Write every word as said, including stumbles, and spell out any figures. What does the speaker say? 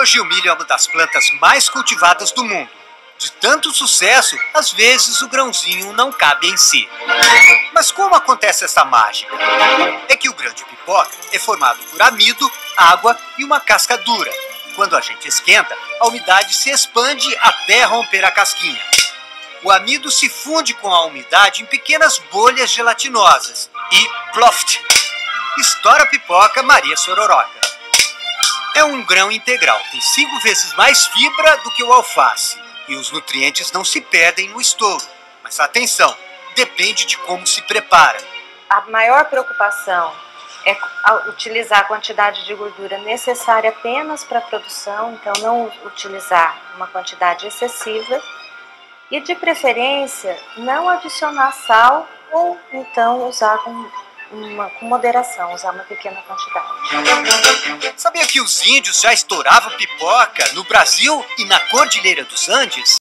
Hoje o milho é uma das plantas mais cultivadas do mundo. De tanto sucesso, às vezes o grãozinho não cabe em si. Mas como acontece essa mágica? É que o grão de pipoca é formado por amido, água e uma casca dura. Quando a gente esquenta, a umidade se expande até romper a casquinha. O amido se funde com a umidade em pequenas bolhas gelatinosas e, ploft, estoura a pipoca Maria Sororoca. É um grão integral, tem cinco vezes mais fibra do que o alface. E os nutrientes não se perdem no estouro. Mas atenção, depende de como se prepara. A maior preocupação é utilizar a quantidade de gordura necessária apenas para a produção, então não utilizar uma quantidade excessiva e, de preferência, não adicionar sal ou então usar com, uma, com moderação, usar uma pequena quantidade. Sabia que os índios já estouravam pipoca no Brasil e na Cordilheira dos Andes?